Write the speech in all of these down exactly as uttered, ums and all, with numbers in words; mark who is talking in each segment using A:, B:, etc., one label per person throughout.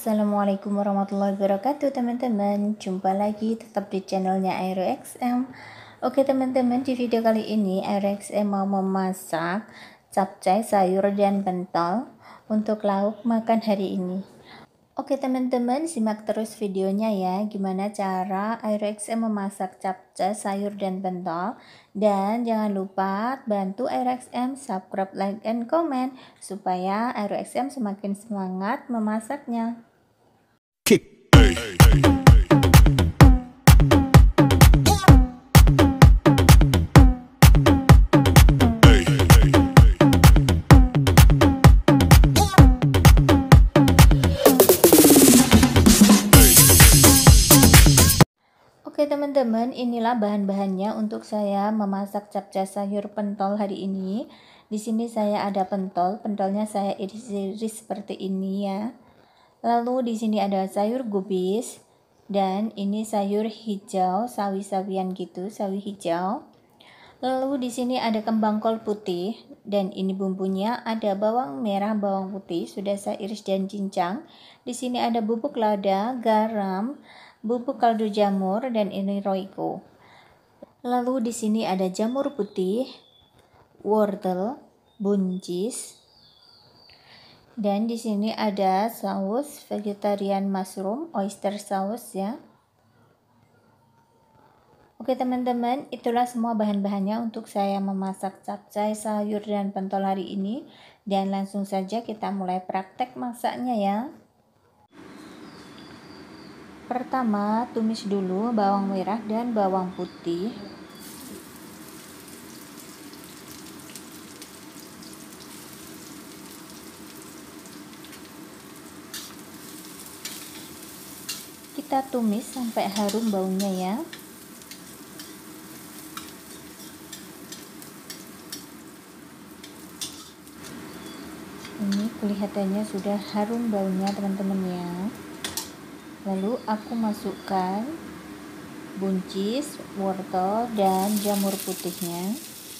A: Assalamualaikum warahmatullahi wabarakatuh teman-teman. Jumpa lagi tetap di channelnya Aero X M. Oke teman-teman, di video kali ini Aero X M mau memasak capcay sayur dan pentol untuk lauk makan hari ini. Oke teman-teman, simak terus videonya ya, gimana cara Aero X M memasak capcay sayur dan pentol. Dan jangan lupa bantu Aero X M subscribe, like, and comment supaya Aero X M semakin semangat memasaknya.
B: Kick.
A: Oke teman-teman, inilah bahan-bahannya untuk saya memasak capcay sayur pentol hari ini. Di sini saya ada pentol, pentolnya saya iris-iris seperti ini ya. Lalu di sini ada sayur gubis dan ini sayur hijau, sawi-sawian gitu, sawi hijau. Lalu di sini ada kembang kol putih dan ini bumbunya ada bawang merah, bawang putih sudah saya iris dan cincang. Di sini ada bubuk lada, garam, bubuk kaldu jamur dan ini roiko. Lalu di sini ada jamur putih, wortel, buncis. Dan di sini ada saus vegetarian mushroom, oyster sauce ya. Oke teman-teman, itulah semua bahan-bahannya untuk saya memasak capcay sayur dan pentol hari ini. Dan langsung saja kita mulai praktek masaknya ya. Pertama, tumis dulu bawang merah dan bawang putih. Kita tumis sampai harum baunya ya. Ini kelihatannya sudah harum baunya teman-teman ya. Lalu aku masukkan buncis, wortel, dan jamur putihnya.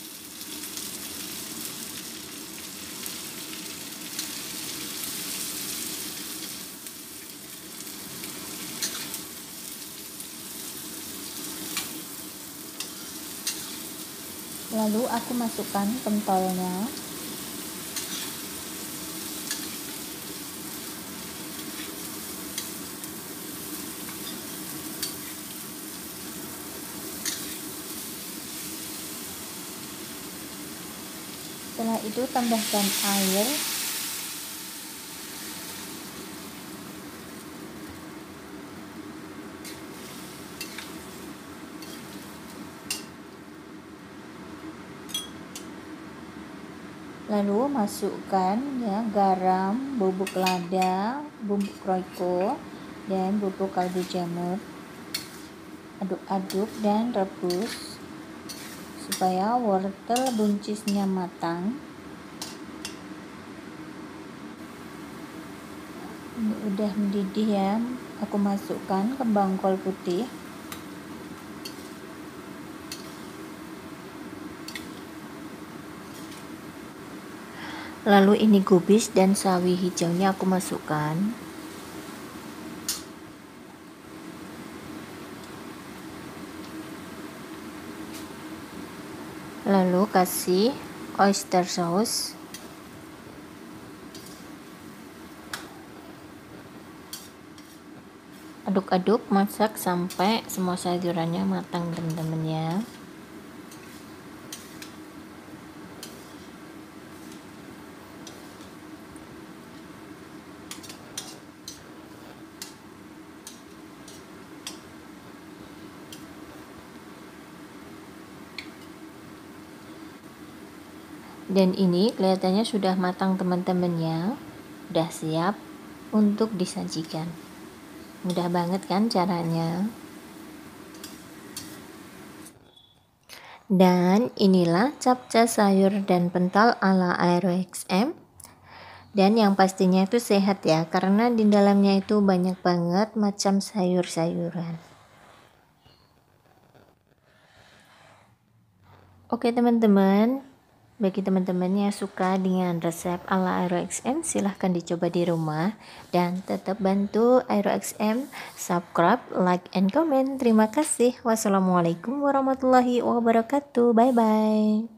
A: Lalu aku masukkan pentolnya. Setelah itu tambahkan air. Lalu masukkan ya garam, bubuk lada, bubuk roiko, dan bubuk kaldu jamur. Aduk-aduk dan rebus supaya wortel buncisnya matang. Ini udah mendidih ya. Aku masukkan kembang kol putih. Lalu ini gubis dan sawi hijaunya aku masukkan. Lalu kasih oyster sauce. Aduk-aduk, masak sampai semua sayurannya matang teman-teman ya. Dan ini kelihatannya sudah matang teman-teman ya. Udah siap untuk disajikan. Mudah banget kan caranya. Dan inilah capcay sayur dan pentol ala Aero X M. Dan yang pastinya itu sehat ya, karena di dalamnya itu banyak banget macam sayur-sayuran. Oke teman-teman, Bagi teman-teman yang suka dengan resep ala Aero X M, silahkan dicoba di rumah. Dan tetap bantu Aero X M subscribe, like, and comment. Terima kasih. Wassalamualaikum warahmatullahi wabarakatuh. Bye-bye.